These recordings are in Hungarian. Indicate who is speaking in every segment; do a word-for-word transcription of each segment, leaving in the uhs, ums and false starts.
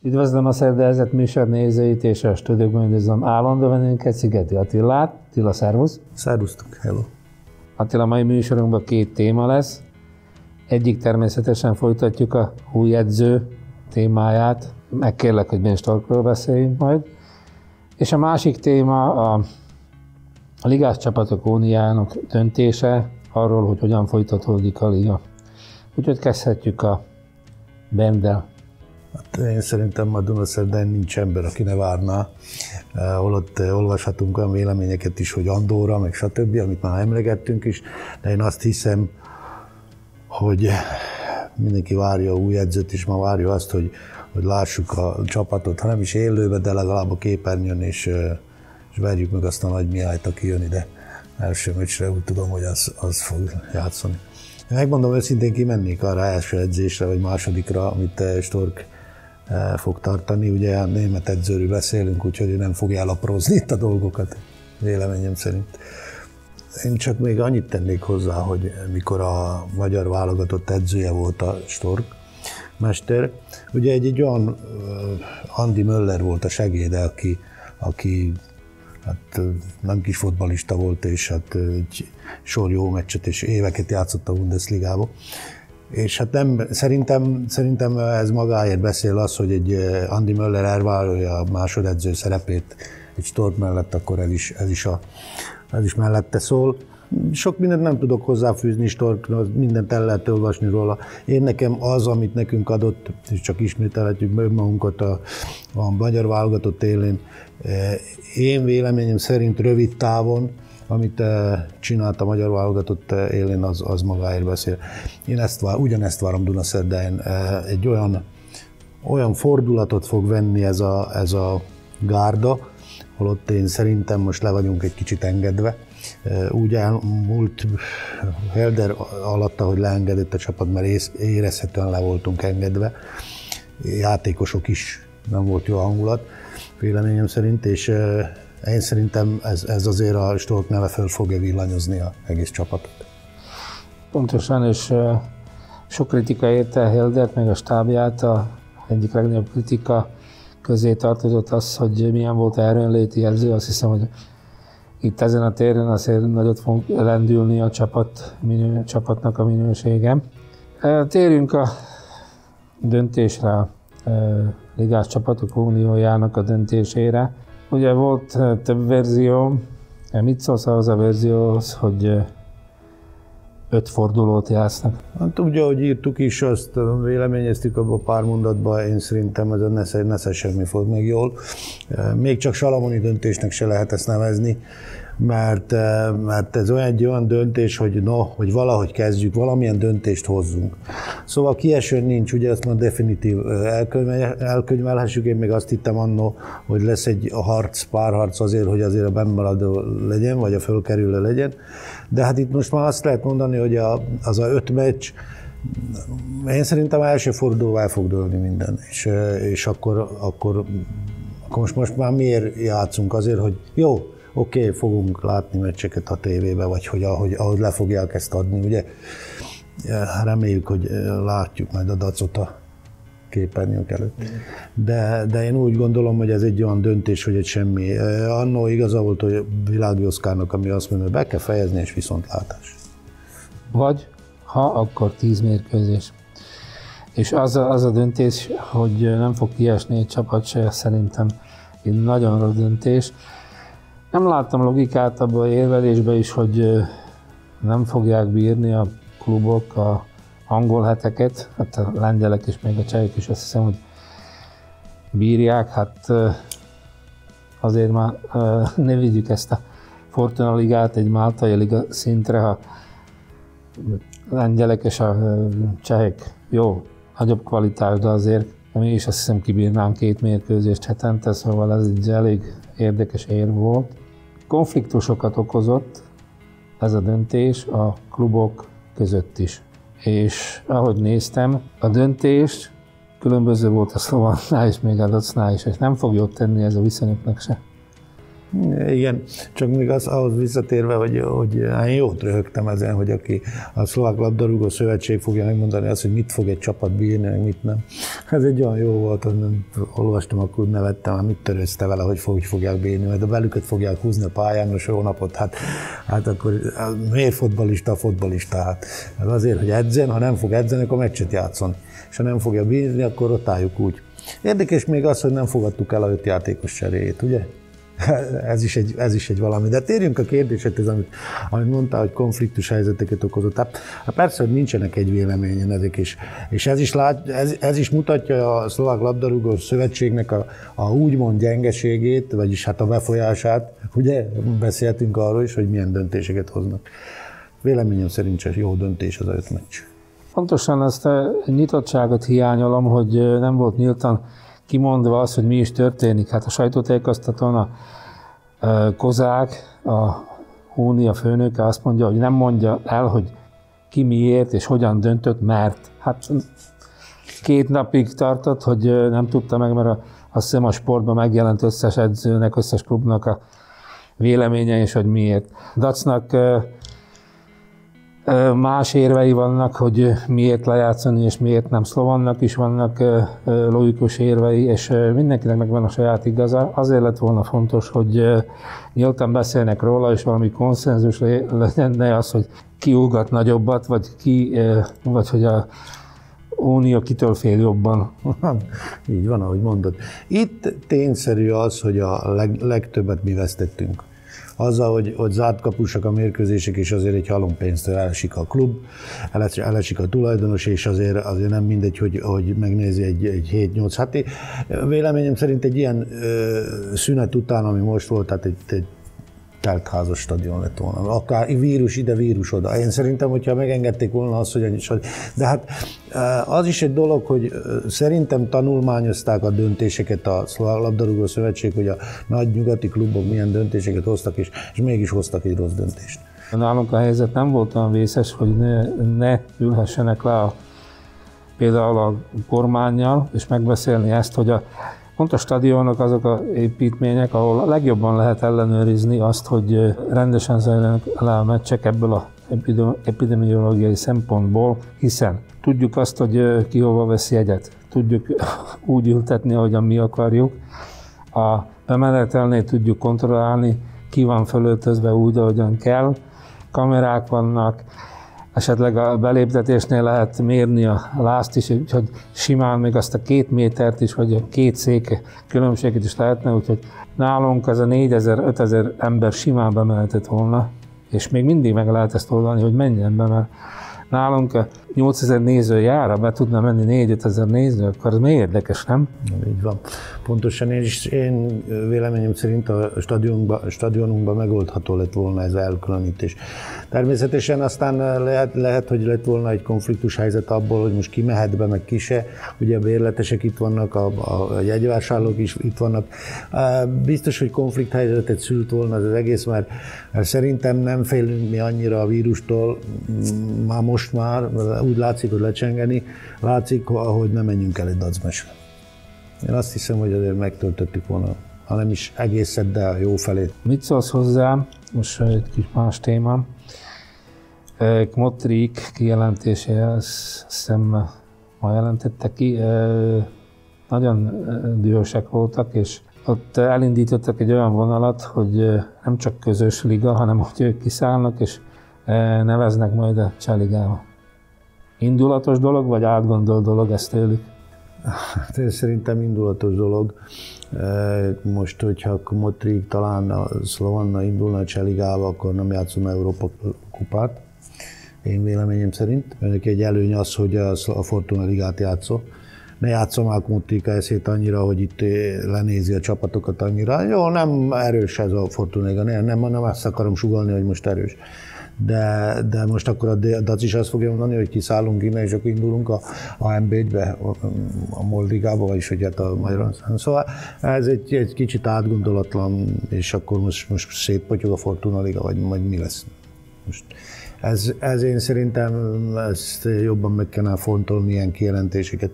Speaker 1: Üdvözlöm a Szerdahelyezott műsor nézőit és a stúdióban üdvözlöm állandó vendégünket, Szigeti Attilát. Attila, szervusz!
Speaker 2: Szervusztok, hello!
Speaker 1: Attila, mai műsorunkban két téma lesz. Egyik természetesen folytatjuk a új edző témáját, megkérlek, hogy Ben Storkról beszéljünk majd. És a másik téma a, a ligás csapatok uniójának döntése, arról, hogy hogyan folytatódik a liga. Úgyhogy kezdhetjük a Bendel.
Speaker 2: Hát én szerintem a Dunaszerdahelyen nincs ember, aki ne várná. Holott olvashatunk olyan véleményeket is, hogy Andorra, meg stb., amit már emlegettünk is, de én azt hiszem, hogy mindenki várja a új edzőt, és már várja azt, hogy, hogy lássuk a csapatot, ha nem is élőben, de legalább a képernyőn, és, és verjük meg azt a Nagy Mihályt, aki jön ide első meccsre, úgy tudom, hogy az, az fog játszani. Megmondom őszintén, kimennék arra első edzésre, vagy másodikra, amit Stork fog tartani. Ugye a német edzőről beszélünk, úgyhogy nem fogja elaprózni itt a dolgokat, véleményem szerint. Én csak még annyit tennék hozzá, hogy mikor a magyar válogatott edzője volt a Stork mester, ugye egy, egy olyan Andi Möller volt a segéde, aki, aki hát nem kis fotbalista volt, és hát egy sor jó meccset és éveket játszott a Bundesligába. És hát nem, szerintem, szerintem ez magáért beszél az, hogy egy Andi Möller elvállalja a másodedző szerepét egy Stork mellett, akkor ez is, ez is, a, ez is mellette szól. Sok mindent nem tudok hozzáfűzni Stork, mindent el lehet olvasni róla. Én nekem az, amit nekünk adott, és csak ismételhetjük meg magunkat a, a magyar válogatott élén, én véleményem szerint rövid távon, amit csinált a magyar válogatott élén, az, az magáért beszél. Én ezt vár, ugyanezt várom Dunaszerdahelyen. Egy olyan, olyan fordulatot fog venni ez a, ez a gárda, holott én szerintem most le vagyunk egy kicsit engedve. Úgy elmúlt Helder alatt, ahogy leengedett a csapat, mert érezhetően le voltunk engedve. Játékosok is, nem volt jó hangulat, véleményem szerint, és én szerintem ez, ez azért a Stork neve föl fogja villanyozni az egész csapatot.
Speaker 1: Pontosan, és sok kritika érte Heldert, meg a stábját. A egyik legnagyobb kritika közé tartozott az, hogy milyen volt erőnléti edző. Azt hiszem, hogy itt ezen a téren azért nagyot fog lendülni a csapat, minő, csapatnak a minősége. Térjünk a döntésre, a ligás csapatok uniójának a döntésére. Ugye volt több verzió, mit szólsz ahhoz a verzióhoz, hogy öt fordulót játsznak?
Speaker 2: Hát ugye, ahogy írtuk is, azt véleményeztük abban a pár mondatban, én szerintem ez a nesze, nesze semmi fog meg jól. Még csak salamoni döntésnek se lehet ezt nevezni, mert, mert ez olyan egy olyan döntés, hogy no, hogy valahogy kezdjük, valamilyen döntést hozzunk. Szóval kiesőn nincs, ugye ezt már definitív elkönyvelhessük, én még azt hittem annó, hogy lesz egy harc, párharc azért, hogy azért a bennmaradó legyen, vagy a fölkerülő legyen. De hát itt most már azt lehet mondani, hogy a, az a öt meccs, én szerintem első fordulóval el fog dőlni minden, és, és akkor, akkor, akkor most, most már miért játszunk azért, hogy jó, oké, okay, fogunk látni meccseket a tévébe, vagy hogy ahogy, ahogy le fogják ezt adni, ugye. Reméljük, hogy látjuk majd a dacot a képernyők előtt. De, de én úgy gondolom, hogy ez egy olyan döntés, hogy egy semmi. Annó igaza volt, hogy Világi Oszkárnak, ami azt mondja, hogy be kell fejezni, és viszontlátás.
Speaker 1: Vagy, ha, akkor tíz mérkőzés. És az a, az a döntés, hogy nem fog kiesni egy csapat se, szerintem egy nagyon rossz döntés. Nem láttam logikát abban az érvelésben is, hogy nem fogják bírni a klubok a angol heteket, hát a lengyelek és még a csehek is azt hiszem, hogy bírják, hát azért már ne vigyük ezt a Fortuna ligát egy máltai liga szintre, ha a lengyelek és a csehek jó, nagyobb kvalitás, de azért mi is azt hiszem kibírnánk két mérkőzést hetente, szóval ez egy elég érdekes érv volt. Konfliktusokat okozott ez a döntés a klubok között is. És ahogy néztem, a döntés különböző volt a Szlovannál és még a Dacnál is, és nem fog jót tenni ez a viszonyoknak se.
Speaker 2: Igen, csak még az, ahhoz visszatérve, hogy, hogy én jót röhögtem ezen, hogy aki a Szlovák Labdarúgó Szövetség fogja megmondani azt, hogy mit fog egy csapat bírni, mit nem. Ez egy olyan jó volt, hogy nem olvastam, akkor nevettem, hát mit törőzte vele, hogy hogy fogják bírni, mert a belüket fogják húzni a pályán a sónapot, hát, hát akkor miért fotbalista a fotbalista? Hát azért, hogy edzen, ha nem fog edzeni, akkor meccset játszon. És ha nem fogja bírni, akkor rotáljuk úgy. Érdekes még az, hogy nem fogadtuk el a öt játékos cseréjét, ugye? Ez is, egy, ez is egy valami. De térjünk a kérdésedhez, amit, amit mondtál, hogy konfliktus helyzeteket okozott. Hát, hát persze, hogy nincsenek egy véleményen ezek is. És ez is, lát, ez, ez is mutatja a Szlovák Labdarúgó Szövetségnek a, a úgymond gyengeségét, vagyis hát a befolyását. Ugye beszéltünk arról is, hogy milyen döntéseket hoznak. Véleményem szerint csak jó döntés az a öt meccs.
Speaker 1: Pontosan ezt a nyitottságot hiányolom, hogy nem volt nyíltan kimondva az, hogy mi is történik. Hát a sajtótájékoztatón a Kozák, a Hunnia főnöke azt mondja, hogy nem mondja el, hogy ki miért és hogyan döntött, mert hát két napig tartott, hogy nem tudta meg, mert a, azt hiszem a sportban megjelent összes edzőnek, összes klubnak a véleménye és hogy miért. Dacnak más érvei vannak, hogy miért lejátszani és miért nem. Szlovannak is vannak logikus érvei, és mindenkinek megvan a saját igaza. Azért lett volna fontos, hogy nyíltan beszélnek róla, és valami konszenzus legyen, ne az, hogy ki ugat nagyobbat, vagy, ki, vagy hogy a Unió kitől fél jobban.
Speaker 2: Így van, ahogy mondod. Itt tényszerű az, hogy a leg, legtöbbet mi vesztettünk. Azzal, hogy, hogy zárt kapusak a mérkőzések, és azért egy halompénztől elesik a klub, elesik a tulajdonos, és azért, azért nem mindegy, hogy, hogy megnézi egy, egy hét-nyolc. Hát én, véleményem szerint egy ilyen ö, szünet után, ami most volt, tehát egy, egy teltházas stadion lett volna. Akár vírus ide, vírus oda. Én szerintem, hogyha megengedték volna azt, hogy... De hát az is egy dolog, hogy szerintem tanulmányozták a döntéseket a Szlovák Labdarúgó Szövetség, hogy a nagy nyugati klubok milyen döntéseket hoztak, és, és mégis hoztak egy rossz döntést.
Speaker 1: Nálunk a helyzet nem volt olyan vészes, hogy ne, ne ülhessenek le a, például a kormánnyal, és megbeszélni ezt, hogy a pont a stadionok azok az építmények, ahol a legjobban lehet ellenőrizni azt, hogy rendesen zajlanak le a meccsek ebből a epidemiológiai szempontból, hiszen tudjuk azt, hogy ki hova veszi jegyet, tudjuk úgy ültetni, ahogyan mi akarjuk. A bemenetelnél tudjuk kontrollálni, ki van fölöltözve úgy, ahogyan kell, kamerák vannak, esetleg a beléptetésnél lehet mérni a lázt is, úgyhogy simán még azt a két métert is, vagy a két szék különbséget is lehetne, úgyhogy nálunk az a négyezer-ötezer ember simán bemehetett volna, és még mindig meg lehet ezt oldani, hogy menjen be, mert nálunk a nyolcezer néző járra, be tudna menni négy-ötezer néző, akkor ez még érdekes, nem?
Speaker 2: Így van. Pontosan én is, én véleményem szerint a stadionunkban, a stadionunkban megoldható lett volna ez az elkülönítés. Természetesen aztán lehet, lehet, hogy lett volna egy konfliktus helyzet abból, hogy most ki mehet be, meg ki se. Ugye a bérletesek itt vannak, a, a jegyvásárlók is itt vannak. Biztos, hogy konflikt helyzetet szült volna az egész, mert szerintem nem félünk mi annyira a vírustól, már most már, úgy látszik, hogy lecsengeni, látszik, hogy nem menjünk el egy dacmesre. Én azt hiszem, hogy azért megtöltöttük volna, ha nem is egészet, de a jó felét.
Speaker 1: Mit szólsz hozzá? Most egy kis más téma. Kmotrik kijelentése, azt hiszem ma jelentette ki, nagyon dühösek voltak, és ott elindítottak egy olyan vonalat, hogy nem csak közös liga, hanem hogy ők kiszállnak, és neveznek majd a Cseh-ligába. Indulatos dolog, vagy átgondolt dolog ezt tőlük?
Speaker 2: Hát én szerintem indulatos dolog. Most, hogyha Kmotrik talán a Szlovanna indulna a Cseh-ligába, akkor nem játszom Európa kupát. Én véleményem szerint. Önök egy előny az, hogy a Fortuna ligát játszol. Ne játszom már Kmotrika eszét annyira, hogy itt lenézi a csapatokat annyira. Jó, nem erős ez a Fortuna liga, nem, nem, nem azt akarom sugallni, hogy most erős. De, de most akkor a Dac is azt fogja mondani, hogy kiszállunk innen, és akkor indulunk a, a em bé egybe, a, a Moldigába, vagyis hogy hát a Magyarországon. Szóval ez egy, egy kicsit átgondolatlan, és akkor most, most szétpotyog a Fortuna liga, vagy majd mi lesz. Most ez, ez én szerintem ezt jobban meg kellene fontolni ilyen kijelentéseket,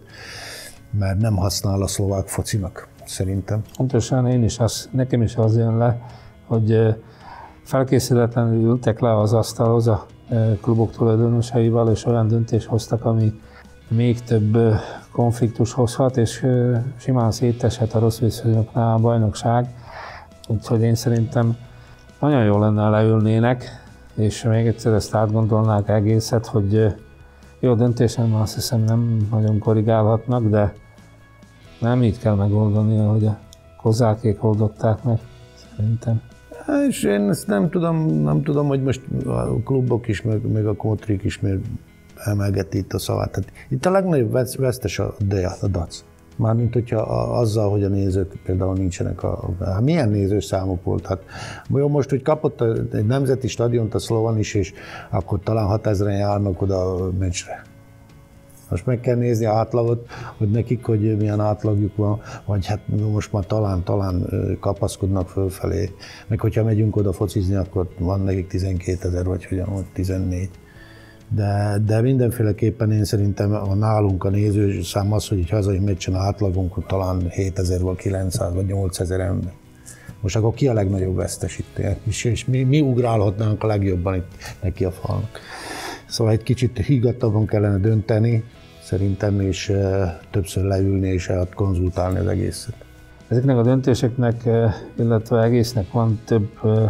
Speaker 2: mert nem használ a szlovák focinak, szerintem.
Speaker 1: Pontosan én is az, nekem is az jön le, hogy felkészületlenül ültek le az asztalhoz a klubok tulajdonosaival, és olyan döntést hoztak, ami még több konfliktus hozhat, és simán széteshet a rossz viszonyoknál a bajnokság. Úgyhogy én szerintem nagyon jó lenne, leülnének, és még egyszer ezt átgondolnák egészet, hogy jó döntésen azt hiszem nem nagyon korrigálhatnak, de nem így kell megoldani, ahogy a kozákék oldották meg, szerintem.
Speaker 2: És én ezt nem tudom, nem tudom, hogy most a klubok is, meg, meg a Kotrik is miért emelgeti itt a szavát. Tehát itt a legnagyobb vesztes a a dac. Mármint, hogyha azzal, hogy a nézők például nincsenek, a, a milyen nézős számok volt. Hát, jó, most, hogy kapott egy nemzeti stadiont a Slovan is, és akkor talán hatezren járnak oda a meccsre. Most meg kell nézni a átlagot, hogy nekik, hogy milyen átlagjuk van, vagy hát most már talán, talán kapaszkodnak fölfelé. Meg hogyha megyünk oda focizni, akkor van nekik tizenkétezer, vagy hogyan, vagy tizennégy. De, de mindenféleképpen én szerintem a nálunk a nézőszám az, hogy egy hazai meccsen átlagunk talán hétezer vagy kilencszáz vagy nyolcezer ember. Most akkor ki a legnagyobb vesztes itt? És, és mi, mi ugrálhatnánk a legjobban itt neki a falnak? Szóval egy kicsit higgadtabban kellene dönteni, szerintem, és e, többször leülni és konzultálni az egészet.
Speaker 1: Ezeknek a döntéseknek, illetve egésznek van több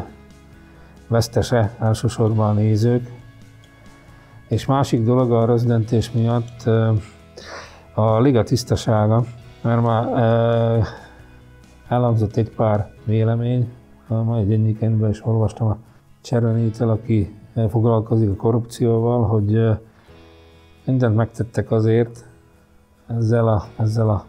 Speaker 1: vesztese, elsősorban a nézők. És másik dolog a rossz döntés miatt a liga tisztasága, mert már elhangzott egy pár vélemény, ma egy egyikben is olvastam a Cservenétől, aki foglalkozik a korrupcióval, hogy mindent megtettek azért ezzel a, ezzel a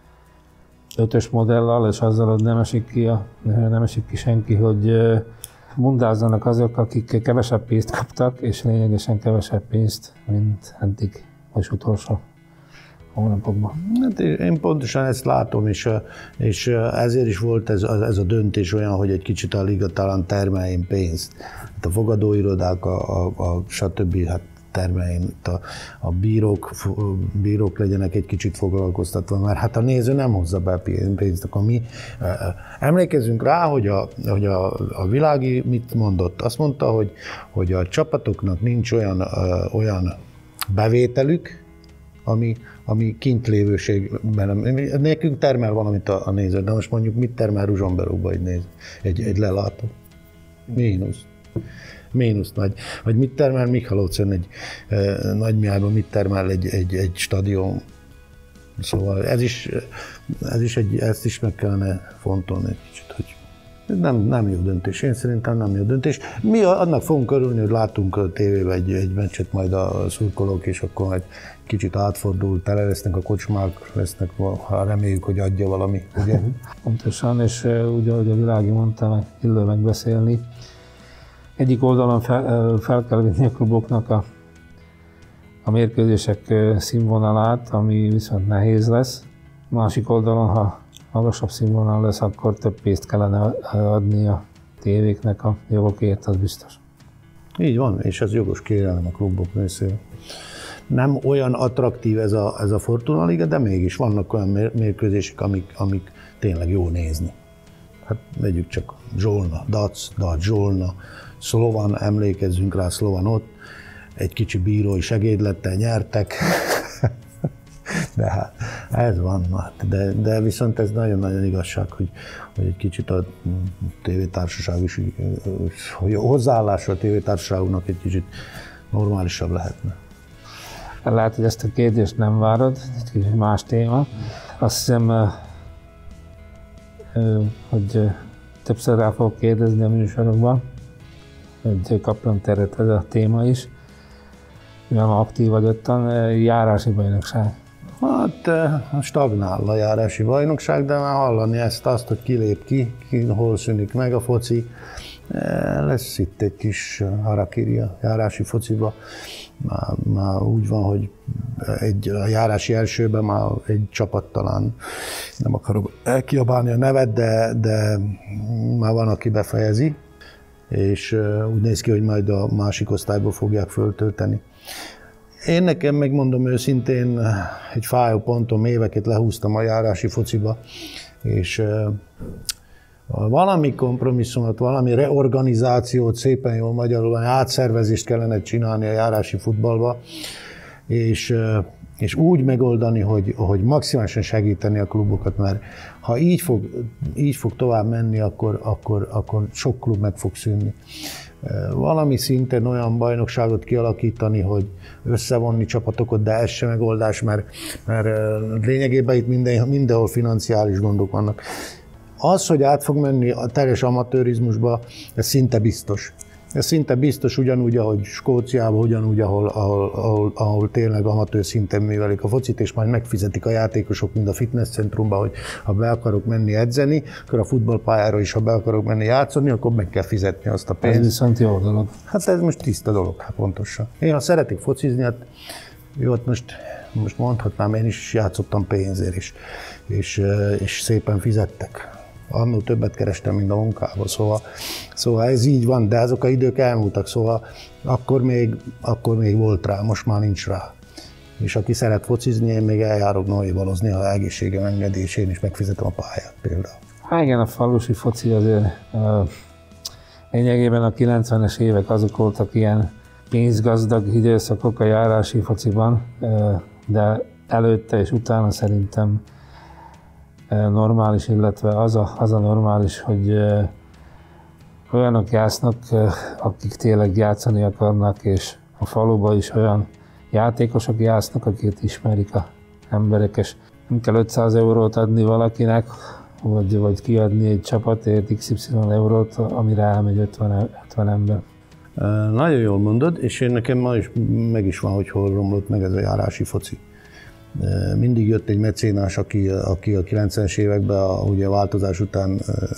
Speaker 1: ötös modellal, és azzal, hogy nem esik ki, a, nem esik ki senki, hogy bundázzanak azok, akik kevesebb pénzt kaptak, és lényegesen kevesebb pénzt, mint eddig, és utolsó hónapokban.
Speaker 2: Hát én pontosan ezt látom, és, és ezért is volt ez, ez a döntés olyan, hogy egy kicsit a liga talán termeljen pénzt. Hát a fogadóirodák, a, a, a stb. Hát termeljen, a, a bírók, bírók legyenek egy kicsit foglalkoztatva, mert hát a néző nem hozza be pénzt, akkor mi emlékezzünk rá, hogy a, hogy a, a Világi mit mondott? Azt mondta, hogy, hogy a csapatoknak nincs olyan, uh, olyan bevételük, ami, ami kintlévőségben. Nekünk termel valamit a, a néző, de most mondjuk mit termel Ruzsomberokba egy néző, egy, egy lelátó? Mínusz. Mínusz nagy. Vagy mit termel Michalovcen egy e, Nagymihályban, mit termel egy, egy, egy stadion. Szóval ez is, ez is egy, ezt is meg kellene fontolni egy kicsit, hogy nem, nem jó döntés. Én szerintem nem jó döntés. Mi annak fogunk örülni, hogy látunk a tévében egy, egy meccset majd a szurkolók, és akkor majd kicsit átfordul, tele lesznek a kocsmák, lesznek, ha reméljük, hogy adja valami, ugye?
Speaker 1: Pontosan, és úgy, ahogy a Világi mondta, illő megbeszélni. Egyik oldalon fel, fel kell vinni a kluboknak a, a mérkőzések színvonalát, ami viszont nehéz lesz. Másik oldalon, ha magasabb színvonal lesz, akkor több pénzt kellene adni a tévéknek a jogokért, az biztos.
Speaker 2: Így van, és ez jogos kérelem a klubok részéről. Nem olyan attraktív ez a, ez a Fortuna Liga, de mégis vannak olyan mérkőzések, amik, amik tényleg jó nézni. Hát vegyük csak Zsolna, Dac, Dac, Zsolna, Slovan, emlékezzünk rá, Slovan ott, egy kicsi bírói segédlettel nyertek, de hát ez van, de, de viszont ez nagyon-nagyon igazság, hogy, hogy egy kicsit a tévétársaság is, hogy a hozzáállása a tévétársaságnak egy kicsit normálisabb lehetne.
Speaker 1: Lehet, hogy ezt a kérdést nem várod, egy kicsit más téma. Azt hiszem, hogy többször rá fogok kérdezni a műsorokban, hogy kapjon teret ez a téma is. Mivel ma aktív vagy ottan, járási bajnokság.
Speaker 2: Hát stagnál a járási bajnokság, de már hallani ezt, azt, hogy ki lép ki, ki hol szűnik meg a foci. Lesz itt egy kis harakiri a járási fociba. Már, már úgy van, hogy egy, a járási elsőben már egy csapat talán, nem akarok elkiabálni a nevet, de, de már van, aki befejezi, és úgy néz ki, hogy majd a másik osztályból fogják föltölteni. Én nekem megmondom őszintén, egy fájó ponton éveket lehúztam a járási fociba, és valami kompromisszumot, valami reorganizációt, szépen jól magyarul, átszervezést kellene csinálni a járási futballba, és, és úgy megoldani, hogy, hogy maximálisan segíteni a klubokat, mert ha így fog, így fog tovább menni, akkor, akkor, akkor sok klub meg fog szűnni. Valami szinten olyan bajnokságot kialakítani, hogy összevonni csapatokat, de ez sem megoldás, mert, mert lényegében itt minden, mindenhol financiális gondok vannak. Az, hogy át fog menni a teljes amatőrizmusba, ez szinte biztos. Ez szinte biztos ugyanúgy, ahogy Skóciában, ugyanúgy, ahol, ahol, ahol, ahol tényleg amatőr szinten művelik a focit, és majd megfizetik a játékosok, mint a fitnesscentrumban, hogy ha be akarok menni edzeni, akkor a futballpályára is, ha be akarok menni játszani, akkor meg kell fizetni azt a pénzt.
Speaker 1: Ez viszont jó dolog.
Speaker 2: Hát ez most tiszta dolog, hát pontosan. Én ha szeretik focizni, hát jó, most, most mondhatnám, én is játszottam pénzért is, és, és szépen fizettek. Annól többet kerestem, mint a munkában, szóval, szóval ez így van, de azok az idők elmúltak, szóval akkor még, akkor még volt rá, most már nincs rá. És aki szeret focizni, én még eljárok noévalozni, ha egészségem engedi, és én is megfizetem a pályát például.
Speaker 1: Hát igen, a falusi foci azért uh, lényegében a kilencvenes évek azok voltak ilyen pénzgazdag időszakok a járási fociban, uh, de előtte és utána szerintem normális, illetve az a, az a normális, hogy uh, olyanok játsznak, uh, akik tényleg játszani akarnak, és a faluban is olyan játékosok játsznak, akiket ismerik a emberek, és nem kell ötszáz eurót adni valakinek, vagy, vagy kiadni egy csapatért iksz ipszilon eurót, amire elmegy ötven, ötven ember.
Speaker 2: Nagyon jól mondod, és én nekem ma is meg is van, hogy hol romlott meg ez a járási foci. Mindig jött egy mecénás, aki, aki a kilencvenes években a, ugye a változás után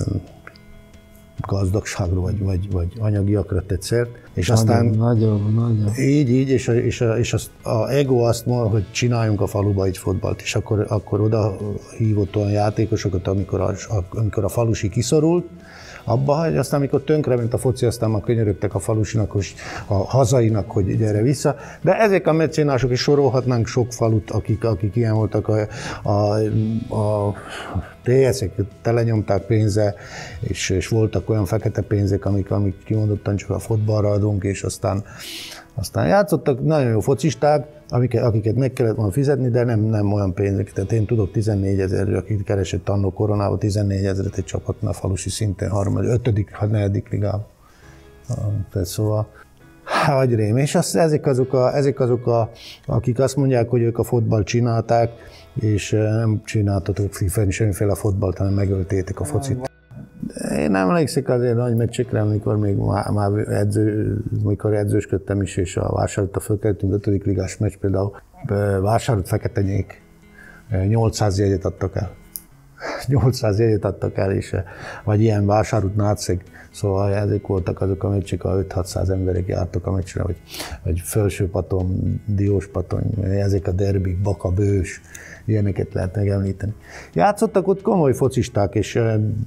Speaker 2: gazdagságra vagy, vagy, vagy anyagiakra tett szert. És
Speaker 1: nagyon,
Speaker 2: aztán
Speaker 1: nagyon, nagyon.
Speaker 2: Így, így, és, a, és, a, és az, a ego azt mondja, hogy csináljunk a faluba egy fotballt, és akkor, akkor oda hívott olyan játékosokat, amikor a, amikor a falusi kiszorult, abba, hogy aztán amikor tönkrement a foci, aztán már könyörögtek a falusinak, a hazainak, hogy gyere vissza. De ezek a mecénások is sorolhatnánk sok falut, akik, akik ilyen voltak, a, a, a té es-ek telenyomták pénze, és, és voltak olyan fekete pénzek, amik, amik kimondottan csak a fotballra adunk, és aztán, aztán játszottak nagyon jó focisták, amiket, akiket meg kellett volna fizetni, de nem, nem olyan pénzek. Tehát én tudok tizennégyezerről, akik keresett annó koronában tizennégyezret egy csapatnál falusi szinten, harmadik, ötödik, ha negyedik ligában. Tehát szóval, agyrém. És az, ezek, azok a, ezek azok, a, akik azt mondják, hogy ők a fotballt csinálták, és nem csináltatok semmiféle fotballt, hanem megöltétek a focit. Én nem emlékszek azért nagy meccsekre, amikor még már, már edző, mikor edzősködtem is, és a Vásárlót fölkeltünk, ötödik ligás meccs például, Vásárlót Feketenyék nyolcszáz jegyet adtak el. nyolcszáz jegyet adtak el, és, vagy ilyen Vásárút Náceg, szóval ezek voltak azok a meccsek, a öt-hatszáz emberek jártak a meccsre, vagy, vagy Felsőpaton, Dióspatony, ezek a derbik, Baka, Bős, ilyeneket lehet megemlíteni. Játszottak ott komoly focisták, és,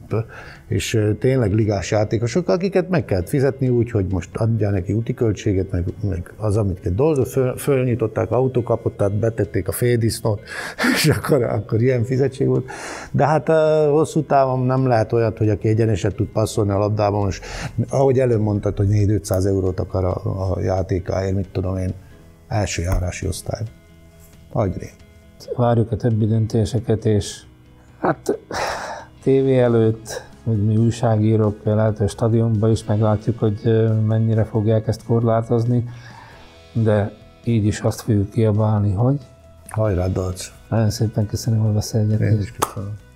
Speaker 2: és tényleg ligás játékosok, akiket meg kellett fizetni úgy, hogy most adjál neki úti költséget, meg, meg az, amit dolgozott, föl, fölnyitották autókapottát, betették a féldisznót, és akkor, akkor ilyen fizetség volt. De hát hosszú távon nem lehet olyat, hogy aki egyeneset tud passzolni a labdában, most ahogy előbb mondtad, hogy négy-ötszáz eurót akar a, a játékáért, mit tudom én, első járási osztály. Agyrém.
Speaker 1: Várjuk a többi döntéseket, és hát tévé előtt, hogy mi újságírók, lehet, hogy stadionban is meglátjuk, hogy mennyire fogják ezt korlátozni, de így is azt fogjuk kiabálni, hogy
Speaker 2: hajrá, Dac!
Speaker 1: Nagyon szépen köszönöm a beszélgetést.
Speaker 2: Én is köszönöm.